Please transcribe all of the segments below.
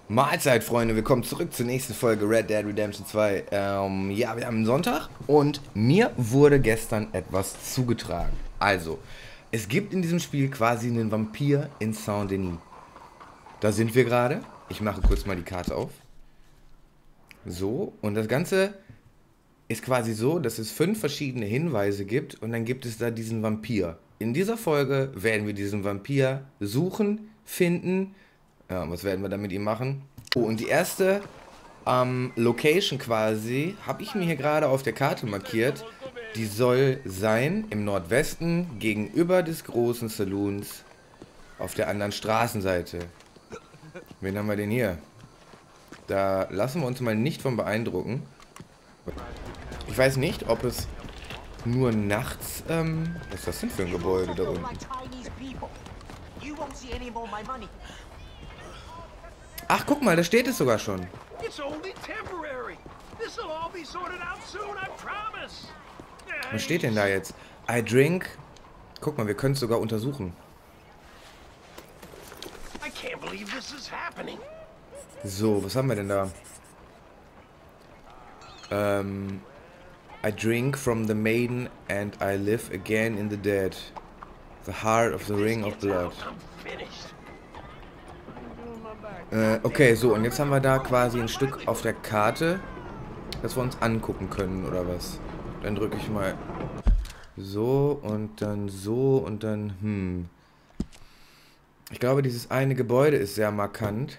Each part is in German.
Mahlzeit, Freunde, willkommen zurück zur nächsten Folge Red Dead Redemption 2. Ja, wir haben Sonntag und mir wurde gestern etwas zugetragen. Also, es gibt in diesem Spiel quasi einen Vampir in Saint-Denis. Da sind wir gerade. Ich mache kurz mal die Karte auf. So, und das Ganze ist quasi so, dass es 5 verschiedene Hinweise gibt und dann gibt es da diesen Vampir. In dieser Folge werden wir diesen Vampir suchen, finden. Ja, was werden wir dann mit ihm machen? Oh, und die erste Location quasi habe ich mir hier gerade auf der Karte markiert. Die soll sein im Nordwesten gegenüber des großen Saloons auf der anderen Straßenseite. Wen haben wir denn hier? Da lassen wir uns mal nicht von beeindrucken. Ich weiß nicht, ob es nur nachts... was ist das denn für ein Gebäude da unten? Ach, guck mal, da steht es sogar schon. Was steht denn da jetzt? I drink... Guck mal, wir können es sogar untersuchen. So, was haben wir denn da? I drink from the maiden and I live again in the dead. The heart of the ring of blood. Okay, so, und jetzt haben wir da quasi ein Stück auf der Karte, das wir uns angucken können, oder was? Dann drücke ich mal so und dann, Ich glaube, dieses eine Gebäude ist sehr markant.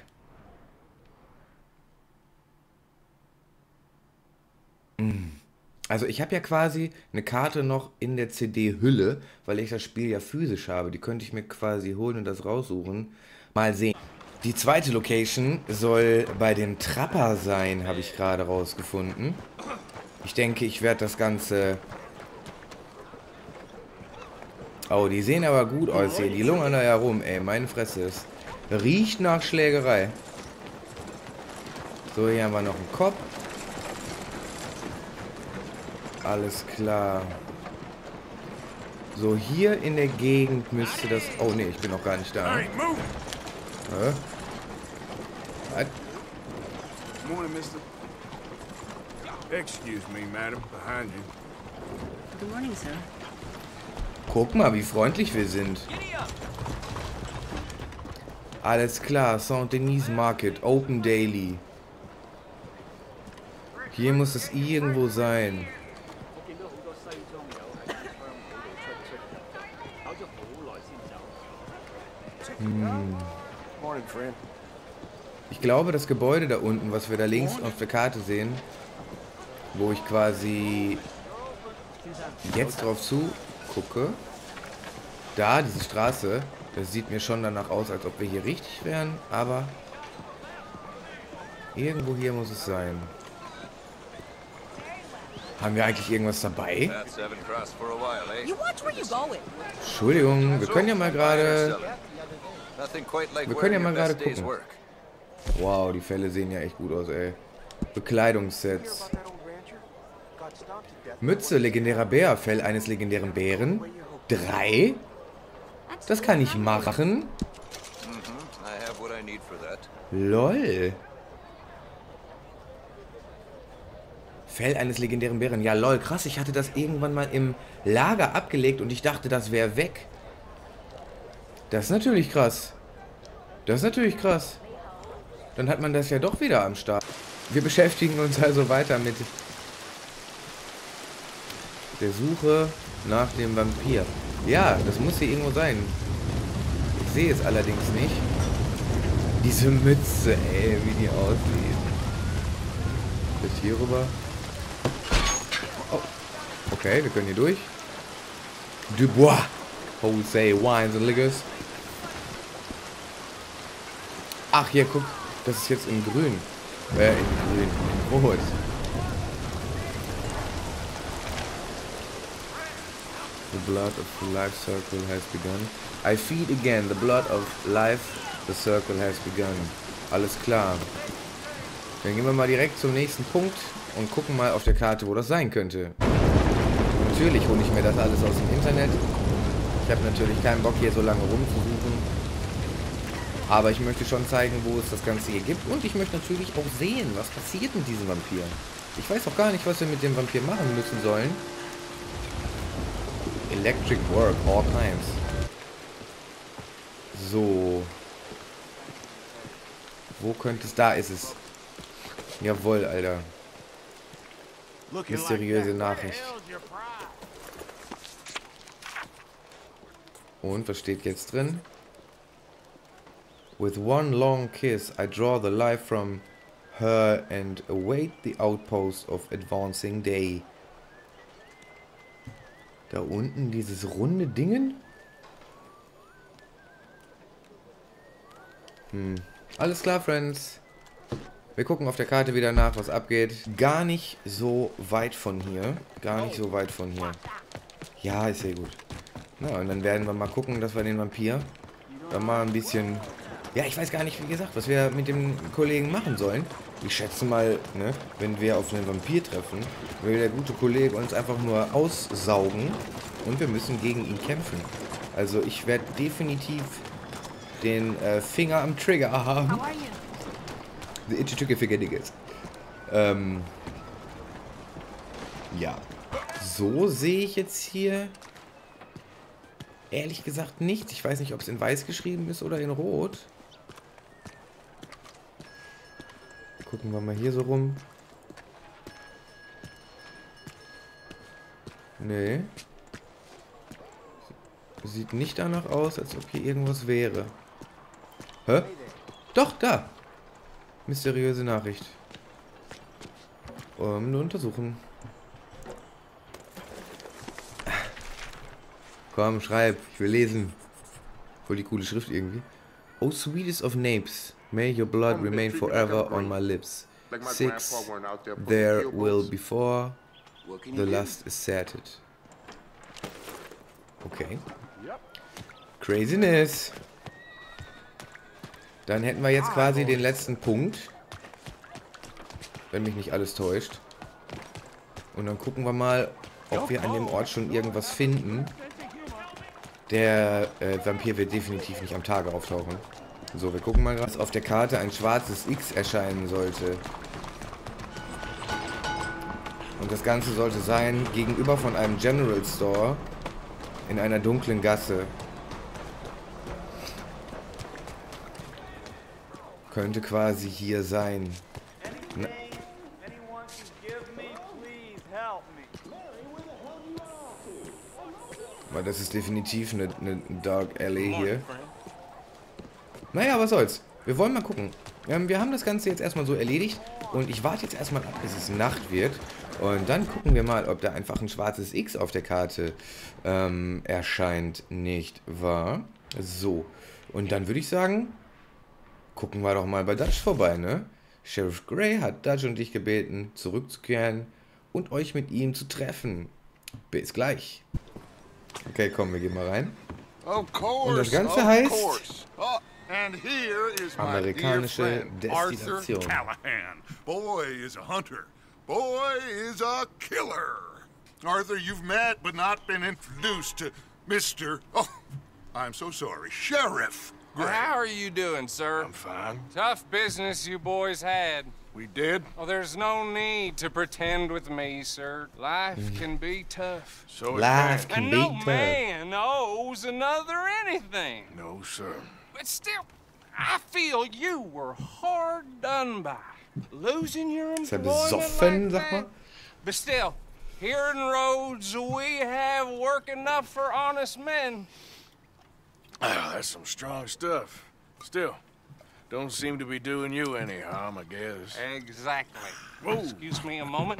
Also ich habe ja quasi eine Karte noch in der CD-Hülle, weil ich das Spiel ja physisch habe. Die könnte ich mir quasi holen und das raussuchen. Mal sehen. Die zweite Location soll bei dem Trapper sein, habe ich gerade rausgefunden. Ich denke, ich werde das Ganze... Oh, die sehen aber gut aus hier. Die lungern da ja rum, ey. Meine Fresse ist. Riecht nach Schlägerei. So, hier haben wir noch einen Kopf. Alles klar. So, hier in der Gegend müsste das... Oh, nee, ich bin noch gar nicht da. Morning, mister. Excuse me, madam. Behind you. Good morning, sir. Guck mal, wie freundlich wir sind. Alles klar, Saint-Denis Market, Open Daily. Hier muss es irgendwo sein. Ich glaube, das Gebäude da unten, was wir da links auf der Karte sehen, wo ich quasi jetzt drauf zugucke, da, diese Straße, das sieht mir schon danach aus, als ob wir hier richtig wären, aber irgendwo hier muss es sein. Haben wir eigentlich irgendwas dabei? Entschuldigung, wir können ja mal gerade... gucken. Wow, die Fälle sehen ja echt gut aus, ey. Bekleidungssets. Mütze, legendärer Bär, Fell eines legendären Bären. 3? Das kann ich machen. LOL. Fell eines legendären Bären. Ja, lol, krass. Ich hatte das irgendwann mal im Lager abgelegt und ich dachte, das wäre weg. Das ist natürlich krass. Das ist natürlich krass. Dann hat man das ja doch wieder am Start. Wir beschäftigen uns also weiter mit der Suche nach dem Vampir. Ja, das muss hier irgendwo sein. Ich sehe es allerdings nicht. Diese Mütze, ey, wie die aussieht. Jetzt hier rüber. Oh. Okay, wir können hier durch. Dubois. Wholesale Wines and Liquors. Ach, hier, guck. Das ist jetzt in grün. In rot. The blood of the life circle has begun. I feed again. The blood of life, the circle has begun. Alles klar. Dann gehen wir mal direkt zum nächsten Punkt und gucken mal auf der Karte, wo das sein könnte. Natürlich hole ich mir das alles aus dem Internet. Ich habe natürlich keinen Bock, hier so lange rumzusuchen. Aber ich möchte schon zeigen, wo es das Ganze hier gibt. Und ich möchte natürlich auch sehen, was passiert mit diesem Vampir. Ich weiß auch gar nicht, was wir mit dem Vampir machen müssen sollen. Electric work, all times. So. Wo könnte es? Da ist es. Jawohl, Alter. Mysteriöse Nachricht. Und was steht jetzt drin? With one long kiss, I draw the life from her and await the outpost of advancing day. Da unten dieses runde Dingen? Alles klar, Friends. Wir gucken auf der Karte wieder nach, was abgeht. Gar nicht so weit von hier. Gar nicht so weit von hier. Ja, ist sehr gut. Na, und dann werden wir mal gucken, dass wir den Vampir dann mal ein bisschen... Ja, ich weiß gar nicht, wie gesagt, was wir mit dem Kollegen machen sollen. Ich schätze mal, ne, wenn wir auf einen Vampir treffen, will der gute Kollege uns einfach nur aussaugen und wir müssen gegen ihn kämpfen. Also ich werde definitiv den Finger am Trigger haben. The itchy trigger figure niggas. Ja. So sehe ich jetzt hier ehrlich gesagt nichts. Ich weiß nicht, ob es in weiß geschrieben ist oder in rot. Gucken wir mal hier so rum. Nee. Sieht nicht danach aus, als ob hier irgendwas wäre. Hä? Doch, da! Mysteriöse Nachricht. Nur untersuchen. Komm, schreib. Ich will lesen. Voll die coole Schrift irgendwie. Oh, sweetest of names. May your blood remain forever on my lips. 6. There will before the lust is sated. Okay. Craziness. Dann hätten wir jetzt quasi den letzten Punkt. Wenn mich nicht alles täuscht. Und dann gucken wir mal, ob wir an dem Ort schon irgendwas finden. Der Vampir wird definitiv nicht am Tage auftauchen. So, wir gucken mal, was auf der Karte ein schwarzes X erscheinen sollte. Und das Ganze sollte sein gegenüber von einem General Store in einer dunklen Gasse. Könnte quasi hier sein. Na. Aber das ist definitiv eine Dark Alley hier. Naja, was soll's. Wir wollen mal gucken. Wir haben das Ganze jetzt erstmal so erledigt. Und ich warte jetzt erstmal ab, bis es Nacht wird. Und dann gucken wir mal, ob da einfach ein schwarzes X auf der Karte erscheint. Nicht wahr? So. Und dann würde ich sagen, gucken wir doch mal bei Dutch vorbei, ne? Sheriff Gray hat Dutch und dich gebeten, zurückzukehren und euch mit ihm zu treffen. Bis gleich. Okay, komm, wir gehen mal rein. Und das Ganze heißt amerikanische Destination. Arthur Callahan. Boy is a hunter. Boy is a killer. Arthur, you've met but not been introduced to Mr. Oh, I'm so sorry, Sheriff Gray. How are you doing, sir? I'm fine. Tough business you boys had. We did? Oh, there's no need to pretend with me, sir. Life can be tough. So it Life can. can And be no tough. man owes another anything. No, sir. But still, I feel you were hard done by. Losing your Ist er employment besoffen, like sag mal? that. But still, here in Rhodes, we have work enough for honest men. Oh, that's some strong stuff. Still, don't seem to be doing you any harm, I guess. Exactly. Excuse me a moment.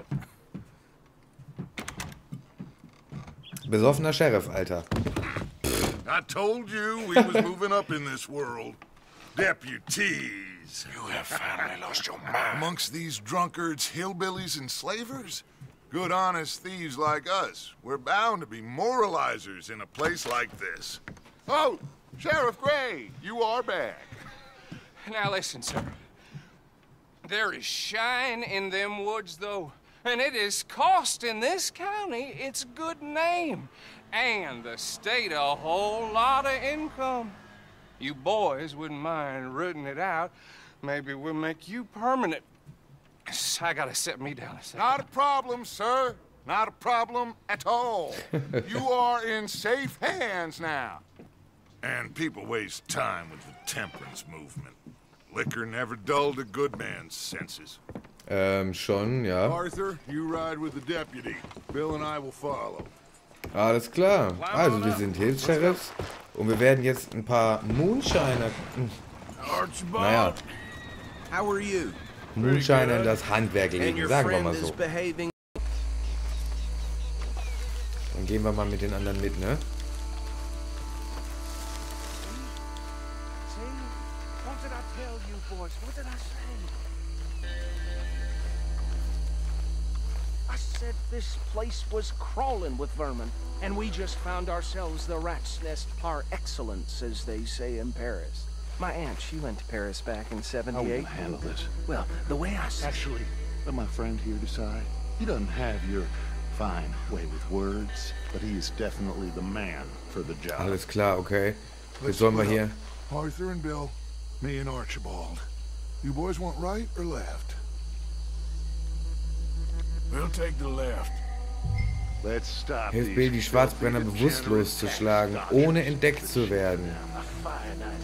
Besoffener Sheriff, Alter. I told you we was moving up in this world. Deputies. You have finally lost your mind. Amongst these drunkards, hillbillies, and slavers? Good honest thieves like us. We're bound to be moralizers in a place like this. Oh, Sheriff Gray, you are back. Now listen, sir. There is shine in them woods, though, and it is costing this county its good name, and the state a whole lot of income. you boys wouldn't mind rooting it out, maybe we'll make you permanent. I gotta set me down a second. Not a problem, sir. Not a problem at all. You are in safe hands now. And people waste time with the temperance movement. Liquor never dulled a good man's senses. Schon, ja. Arthur, you ride with the deputy. Bill and I will follow. Alles klar. Also, wir sind Hilfs-Sheriffs und wir werden jetzt ein paar Moonshiner... Naja, How are you? Moonshiner in das Handwerk And legen, your sagen wir friend mal is so. behaving. Dann gehen wir mal mit den anderen mit, ne? See? What did I tell you boys? What did I say? I said this place was crawling with vermin, and we just found ourselves the rat's nest par excellence, as they say in Paris. My aunt, she went to Paris back in How will '78. you handle this? Well, the way I see Actually, let my friend here decide. He doesn't have your fine way with words, but he is definitely the man for the job. Alles klar, okay. Jetzt sollen wir hier... Arthur and Bill, me and Archibald. You boys want right or left? We'll take the left. Let's stop Hilf these Bill, die Schwarzbrenner filthy, bewusstlos zu degenerate schlagen, tax ohne dodgers. entdeckt zu werden. A fine idea.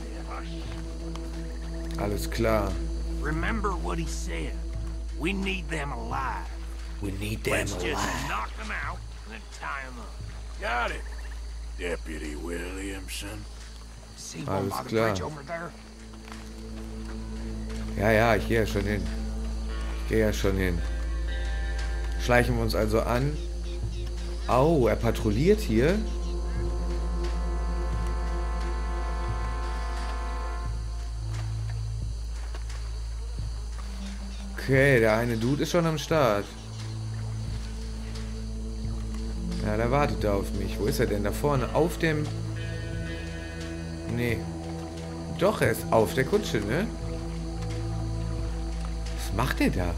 Alles klar. Remember what he said. We need them alive. We need them Let's just alive. knock them out and then tie them up. Got it. Deputy Williamson. See one Alles by the klar. bridge over there? Ja, ja, ich gehe ja schon hin. Ich gehe ja schon hin. Schleichen wir uns also an. Au, er patrouilliert hier. Okay, der eine Dude ist schon am Start. Ja, der wartet da auf mich. Wo ist er denn? Da vorne? Auf dem... Nee. Doch, er ist auf der Kutsche, ne? Was macht er da?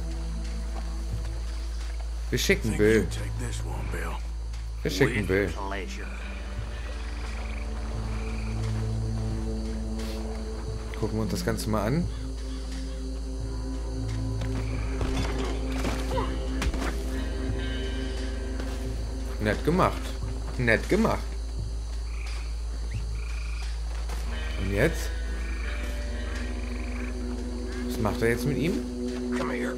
Wir schicken Think Bill. you take this one, Bill. Wir schicken Bill. Pleasure. Gucken wir uns das Ganze mal an. Nett gemacht. Nett gemacht. Und jetzt? Was macht er jetzt mit ihm? Come here.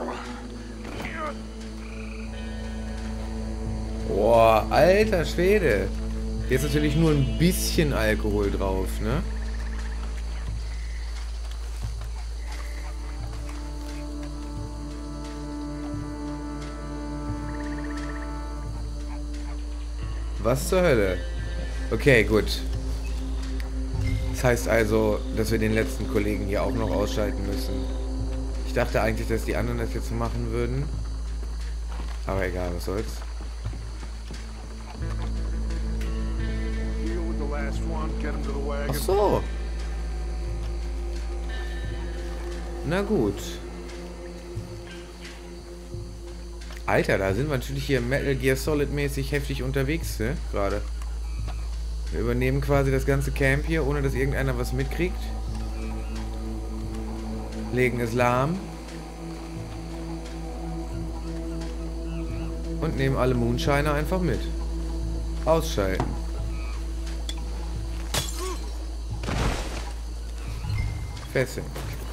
Boah, alter Schwede. Jetzt natürlich nur ein bisschen Alkohol drauf, ne? Was zur Hölle? Okay, gut. Das heißt also, dass wir den letzten Kollegen hier auch noch ausschalten müssen. Ich dachte eigentlich, dass die anderen das jetzt machen würden. Aber egal, was soll's. Deal with the last one, get him to the wagon. Ach so. Na gut. Alter, da sind wir natürlich hier Metal Gear Solid mäßig heftig unterwegs, ne? Gerade. Wir übernehmen quasi das ganze Camp hier, ohne dass irgendeiner was mitkriegt. Legen es lahm. Und nehmen alle Moonshiner einfach mit. Ausschalten. Fesseln.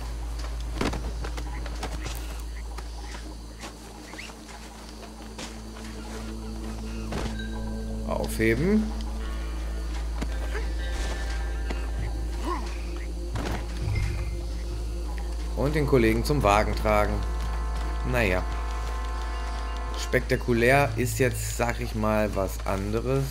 Aufheben. Und den Kollegen zum Wagen tragen. Naja. Spektakulär ist jetzt, sag ich mal, was anderes.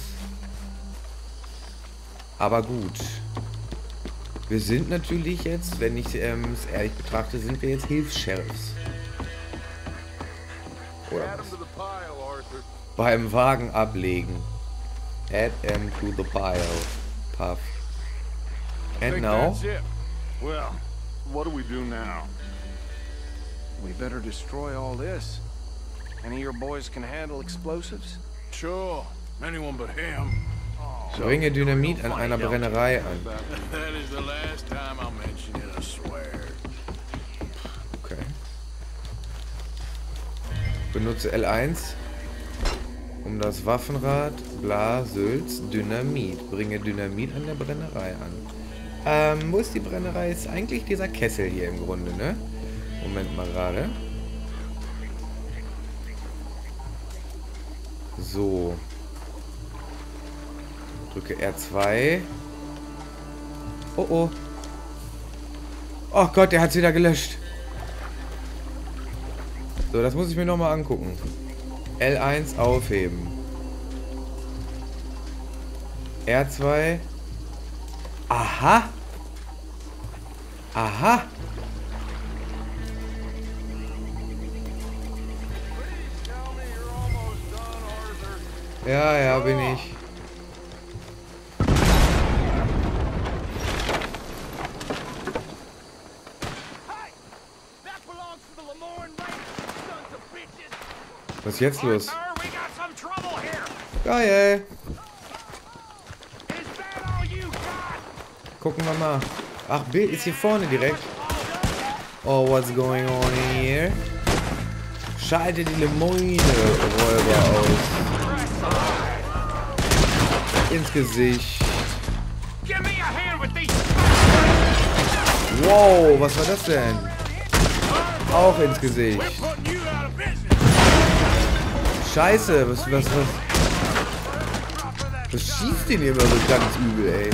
Aber gut. Wir sind natürlich jetzt, wenn ich es ehrlich betrachte, sind wir jetzt Hilfs-Sheriffs. Oder Add him was? to the pile, Arthur. Beim Wagen ablegen. Add them to the pile. Puff. And Think now? that's it. Well, what do we do now? we better destroy all this. Any of your boys can handle explosives? Sure. Anyone but him. Oh, Bringe Dynamit an einer Brennerei an. That is the last time I'll mention it, I swear. Okay. Benutze L1, um das Waffenrad, bla, Sülz, Dynamit. Bringe Dynamit an der Brennerei an. Wo ist die Brennerei? Ist eigentlich dieser Kessel hier im Grunde, ne? Moment mal gerade. So. Drücke R2. Oh oh. Oh Gott, der hat es wieder gelöscht. So, das muss ich mir nochmal angucken. L1 aufheben. R2. Aha. Aha. Ja, ja, bin ich. Was ist jetzt los? Geil. Gucken wir mal. Ach, Bild ist hier vorne direkt. Oh, what's going on in here? Schalte die Limoine-Räuber aus. Ins Gesicht. Wow, was war das denn? Auch ins Gesicht. Scheiße, was schießt den hier immer so ganz übel, ey?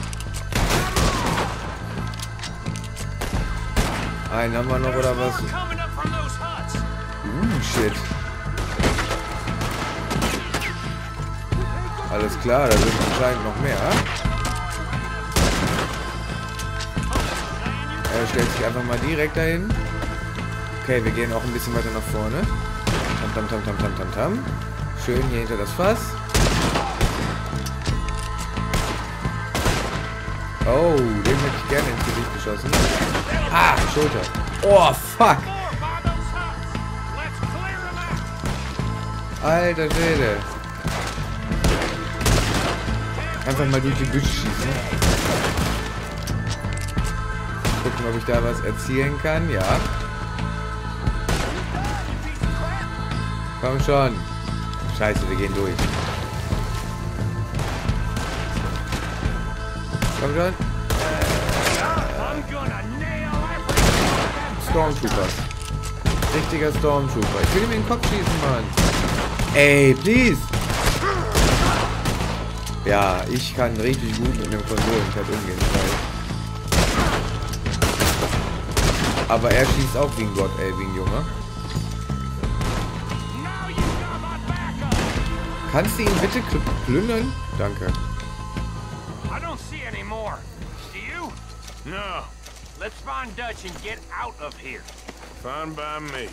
Einen haben wir noch, oder was? Shit. Alles klar, da sind anscheinend noch mehr. Er stellt sich einfach mal direkt dahin. Okay, wir gehen auch ein bisschen weiter nach vorne. Tam, tam, tam, tam, tam, tam. Schön hier hinter das Fass. Oh, den hätte ich gerne ins Gesicht geschossen. Ah, Schulter. Oh, fuck. Alter Schwede. Einfach mal durch die Büsche schießen. Gucken, ob ich da was erzielen kann. Ja. Komm schon. Scheiße, wir gehen durch. Komm schon. Stormtrooper. Richtiger Stormtrooper. Ich will ihm in den Kopf schießen, Mann. Ey, please. Ja, ich kann richtig gut mit dem Konsolenpad umgehen. Aber er schießt auch wie ein Gott, ey, wie ein Junge. Kannst du ihn bitte plündern? Danke. I don't see any more. Do you? No. Let's find Dutch and get out of here. Fine by me.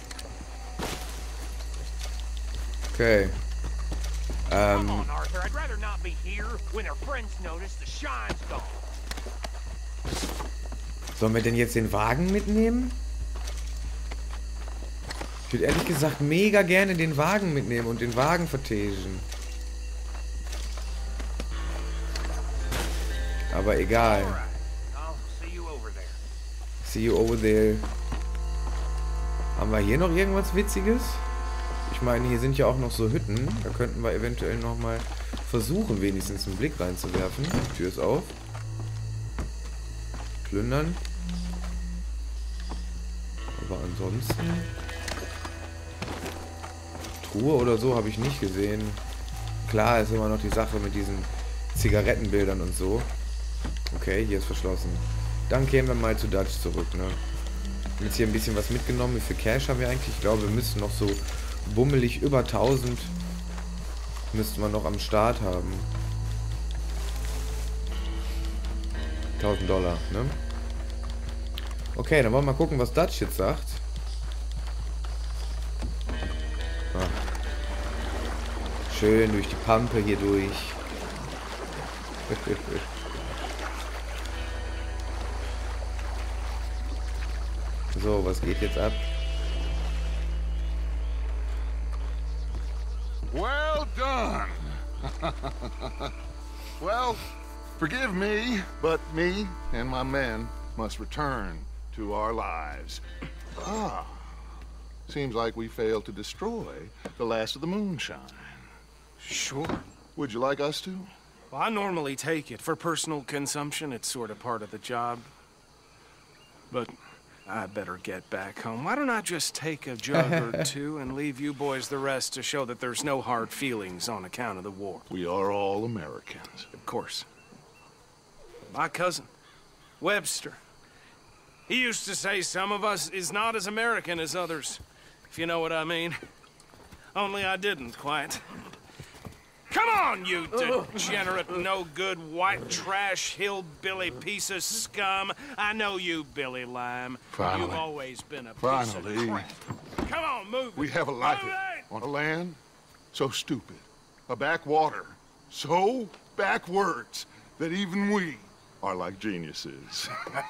Okay. Come on, Arthur. I'd rather not be here when our friends notice the shine's gone. Sollen wir denn jetzt den Wagen mitnehmen? Ich würde ehrlich gesagt mega gerne den Wagen mitnehmen und den Wagen vertegen. Aber egal. See you over there. Haben wir hier noch irgendwas Witziges? Ich meine, hier sind ja auch noch so Hütten. Da könnten wir eventuell nochmal versuchen, wenigstens einen Blick reinzuwerfen. Die Tür ist auf. Plündern. Aber ansonsten... Truhe oder so habe ich nicht gesehen. Klar ist immer noch die Sache mit diesen Zigarettenbildern und so. Okay, hier ist verschlossen. Dann kämen wir mal zu Dutch zurück, ne? Jetzt hier ein bisschen was mitgenommen. Wie viel Cash haben wir eigentlich? Ich glaube, wir müssen noch so bummelig über 1000 müssten wir noch am Start haben. 1000 Dollar, ne? Okay, dann wollen wir mal gucken, was Dutch jetzt sagt. Ah. Schön durch die Pampe hier durch. So, was geht jetzt ab? Well done. Well, forgive me, but me and my men must return to our lives. Ah, seems like we failed to destroy the last of the moonshine. Sure. Would you like us to? Well, I normally take it. For personal consumption, it's sort of part of the job. But I better get back home. Why don't I just take a jug or two and leave you boys the rest to show that there's no hard feelings on account of the war? We are all Americans. Of course. My cousin, Webster, he used to say some of us is not as American as others, if you know what I mean. Only I didn't quite. Come on, you degenerate, no-good, white trash, hillbilly piece of scum. I know you, Billy Lime. Finally. You've always been a piece Finally. of crap. Come on, move it. We have a life Move it! on a land so stupid, a backwater so backwards that even we are like geniuses.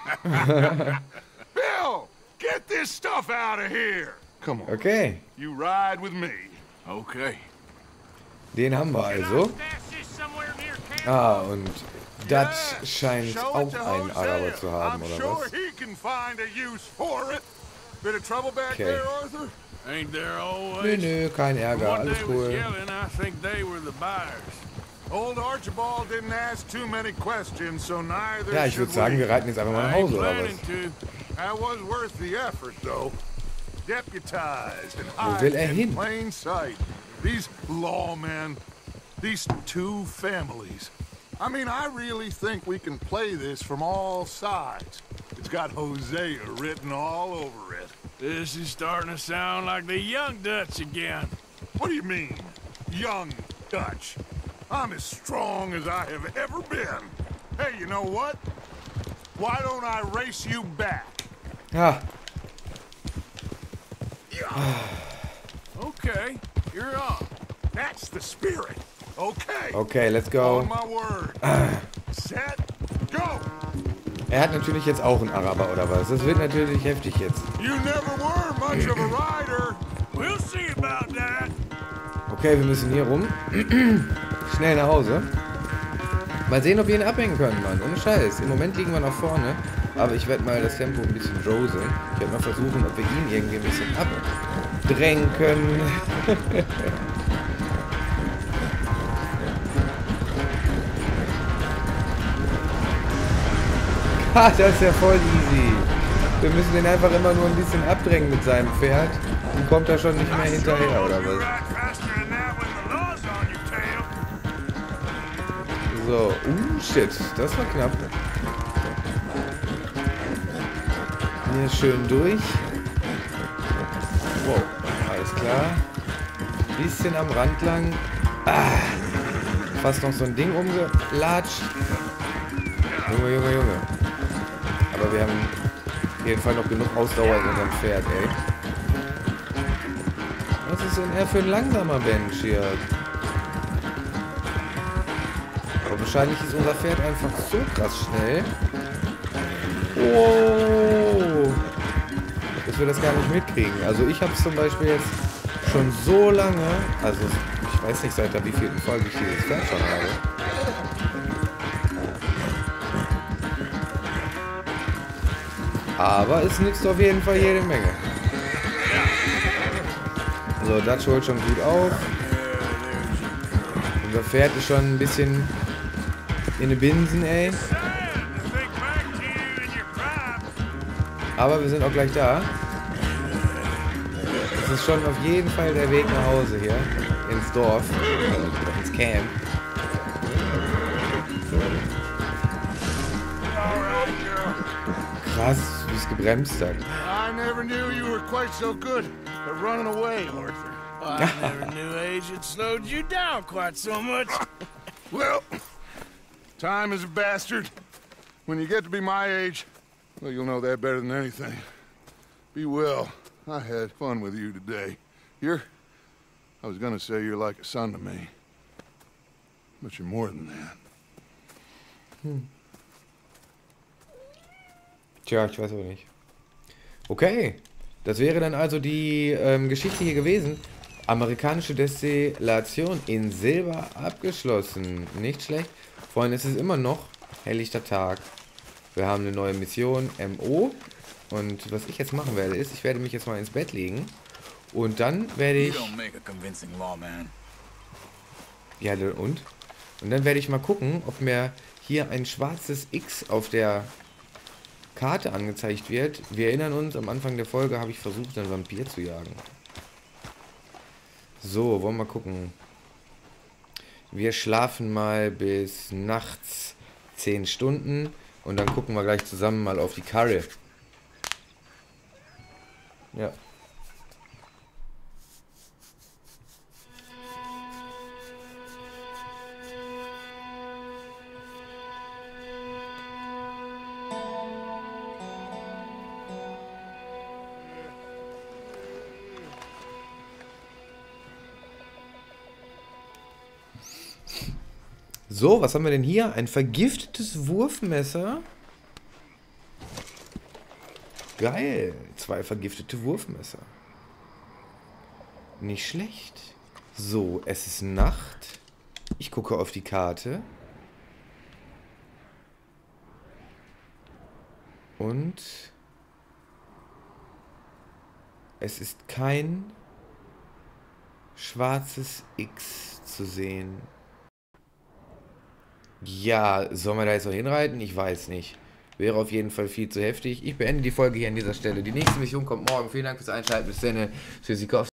Bill, get this stuff out of here. Come on. Okay, You ride with me. Okay. den haben wir also. Ah, und Dutch scheint auch einen Araber zu haben, I'm oder sure was? he can find a use for it. Bit of trouble back Okay. there, Arthur? Ain't there Nö, always? nö, kein Ärger, One alles day was cool. yelling, I think they were the buyers. Old Archibald didn't ask too many questions, so neither Ja, ich should würde sagen, wir we. reiten jetzt einfach mal nach I ain't Hause, oder planning was? to. That was worth the effort, though. Deputized and Wo will er hiding hin? in plain sight. These lawmen, these two families. I mean, I really think we can play this from all sides. It's got Hosea written all over it. This is starting to sound like the young Dutch again. What do you mean, young Dutch? I'm as strong as I have ever been. Hey, you know what? Why don't I race you back? Ja, Okay, you're on. That's the spirit. Okay. okay, let's On go. my word. Set, go. Er hat natürlich jetzt auch einen Araber, oder was? Das wird natürlich heftig jetzt. You never were much of a rider. We'll see about that. Okay, wir müssen hier rum. Schnell nach Hause. Mal sehen, ob wir ihn abhängen können, Mann. Ohne Scheiß. Im Moment liegen wir nach vorne. Aber ich werde mal das Tempo ein bisschen rosen. Ich werde mal versuchen, ob wir ihn irgendwie ein bisschen abdrängen können. Ah, das ist ja voll easy. Wir müssen den einfach immer nur ein bisschen abdrängen mit seinem Pferd. Dann kommt er schon nicht mehr hinterher, oder was? So, shit, das war knapp. Hier schön durch. Wow, alles klar. Bisschen am Rand lang. Ah, fast noch so ein Ding umgelatscht. Junge, Junge, Junge. Aber wir haben auf jeden Fall noch genug Ausdauer in unserem Pferd, ey. Was ist denn er für ein langsamer Mensch hier? Aber wahrscheinlich ist unser Pferd einfach so krass schnell. Oh, dass wir das gar nicht mitkriegen. Also ich habe es zum Beispiel jetzt schon so lange, also ich weiß nicht seit der wievielten Folge ich dieses Pferd schon habe. Aber es nützt auf jeden Fall jede Menge. So, Dutch holt schon gut auf. Unser Pferd ist schon ein bisschen in den Binsen, ey. Aber wir sind auch gleich da. Es ist schon auf jeden Fall der Weg nach Hause hier. Ins Dorf. Ins Camp. Krass, wie es gebremst hat. I never knew you were quite so good at running away, Arthur. I never knew age had slowed you down quite so much. Well, time is a bastard. When you get to be my age, well, you'll know that better than anything. Be well. I had fun with you today. I was gonna say you're like a son to me. But you're more than that. Tja, ich weiß auch nicht. Okay, das wäre dann also die Geschichte hier gewesen. Amerikanische Destillation in Silber abgeschlossen. Nicht schlecht. Freunde, es ist immer noch helllichter Tag. Wir haben eine neue Mission, MO. Und was ich jetzt machen werde, ist, ich werde mich jetzt mal ins Bett legen. Und dann werde ich... Ja, und? Und dann werde ich mal gucken, ob mir hier ein schwarzes X auf der Karte angezeigt wird. Wir erinnern uns, am Anfang der Folge habe ich versucht, einen Vampir zu jagen. So, wollen wir mal gucken. Wir schlafen mal bis nachts 10 Stunden und dann gucken wir gleich zusammen mal auf die Karre. Ja. So, was haben wir denn hier? Ein vergiftetes Wurfmesser. Geil. 2 vergiftete Wurfmesser. Nicht schlecht. So, es ist Nacht. Ich gucke auf die Karte. Und es ist kein schwarzes X zu sehen. Ja, sollen wir da jetzt noch hinreiten? Ich weiß nicht. Wäre auf jeden Fall viel zu heftig. Ich beende die Folge hier an dieser Stelle. Die nächste Mission kommt morgen. Vielen Dank fürs Einschalten. Bis dann. Tschüssikowski.